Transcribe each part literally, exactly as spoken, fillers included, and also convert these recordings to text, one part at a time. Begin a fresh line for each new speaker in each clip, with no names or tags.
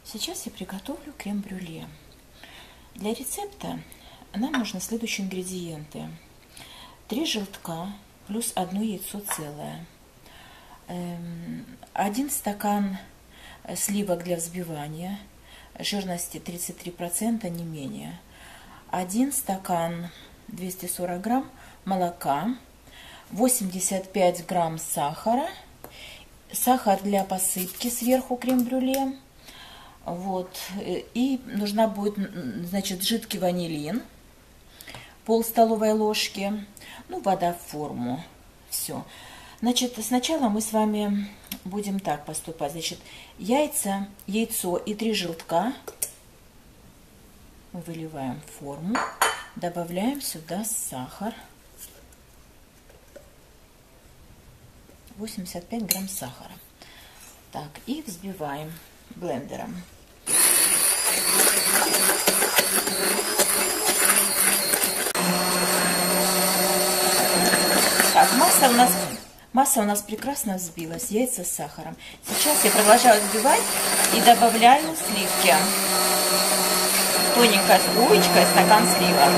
Сейчас я приготовлю крем-брюле. Для рецепта нам нужны следующие ингредиенты. три желтка плюс одно яйцо целое. один стакан сливок для взбивания, жирности тридцать три процента, не менее. один стакан двести сорок грамм молока, восемьдесят пять грамм сахара, сахар для посыпки сверху крем-брюле. Вот. И нужна будет, значит, жидкий ванилин, пол столовой ложки, ну, вода в форму. Все. Значит, сначала мы с вами будем так поступать. Значит, яйца, яйцо и три желтка мы выливаем в форму, добавляем сюда сахар, восемьдесят пять грамм сахара. Так, и взбиваем блендером. Так, масса у нас масса у нас прекрасно взбилась, яйца с сахаром. Сейчас я продолжаю взбивать и добавляю сливки. Тоненькая струечка и стакан сливок.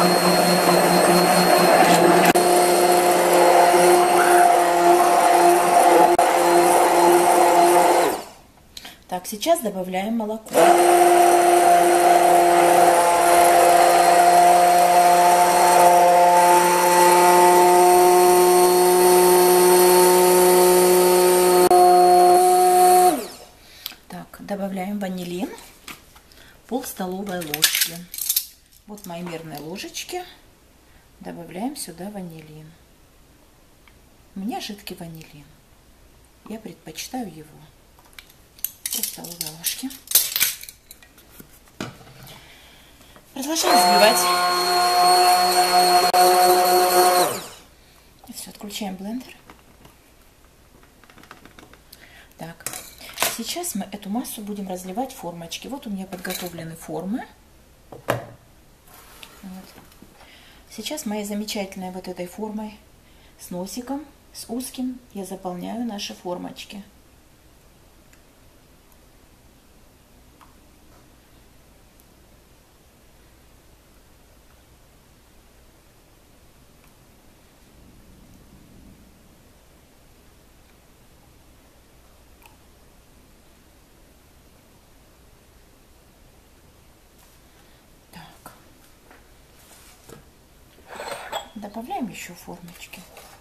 Так, сейчас добавляем молоко. Так, добавляем ванилин, пол столовой ложки. Вот мои мерные ложечки. Добавляем сюда ванилин. У меня жидкий ванилин. Я предпочитаю его. Столовой ложки. Продолжаем взбивать. И все, отключаем блендер. Так, сейчас мы эту массу будем разливать в формочки. Вот у меня подготовлены формы. Вот. Сейчас моей замечательной вот этой формой с носиком, с узким, я заполняю наши формочки. Добавляем еще формочки.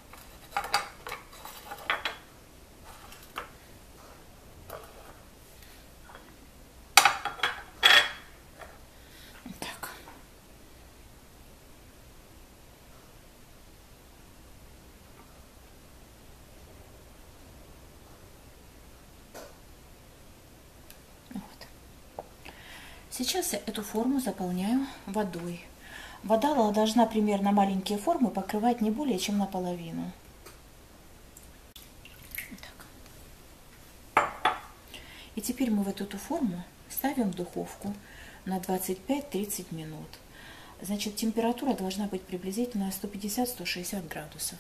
Так. Вот. Сейчас я эту форму заполняю водой. Вода должна примерно маленькие формы покрывать не более чем наполовину. Так. И теперь мы вот эту форму ставим в духовку на двадцать пять — тридцать минут. Значит, температура должна быть приблизительно сто пятьдесят — сто шестьдесят градусов.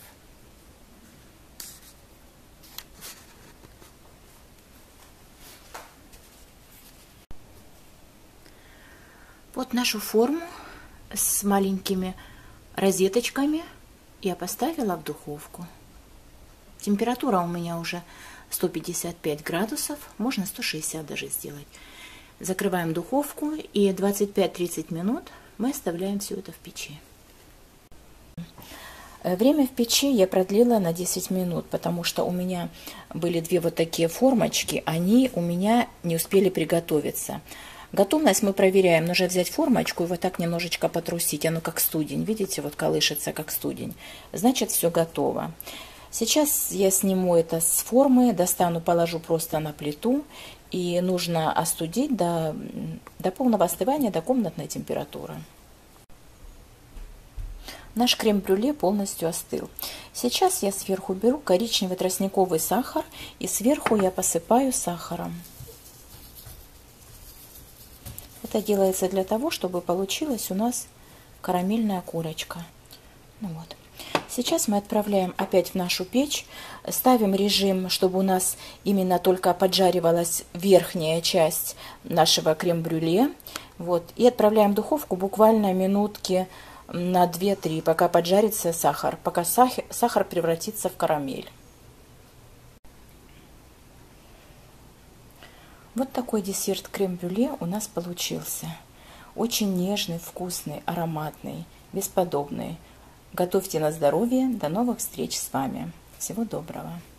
Вот нашу форму с маленькими розеточками я поставила в духовку. Температура у меня уже сто пятьдесят пять градусов, можно сто шестьдесят даже сделать. Закрываем духовку и двадцать пять — тридцать минут мы оставляем все это в печи. Время в печи я продлила на десять минут, потому что у меня были две вот такие формочки, они у меня не успели приготовиться. Готовность мы проверяем. Нужно взять формочку и вот так немножечко потрусить. Оно как студень. Видите, вот колышется как студень. Значит, все готово. Сейчас я сниму это с формы, достану, положу просто на плиту. И нужно остудить до, до полного остывания, до комнатной температуры. Наш крем-брюле полностью остыл. Сейчас я сверху беру коричневый тростниковый сахар и сверху я посыпаю сахаром. Это делается для того, чтобы получилась у нас карамельная корочка. Ну вот. Сейчас мы отправляем опять в нашу печь, ставим режим, чтобы у нас именно только поджаривалась верхняя часть нашего крем-брюле. Вот, и отправляем в духовку буквально минутки на две-три, пока поджарится сахар, пока сахар, сахар превратится в карамель. Вот такой десерт крем-брюле у нас получился. Очень нежный, вкусный, ароматный, бесподобный. Готовьте на здоровье. До новых встреч с вами. Всего доброго.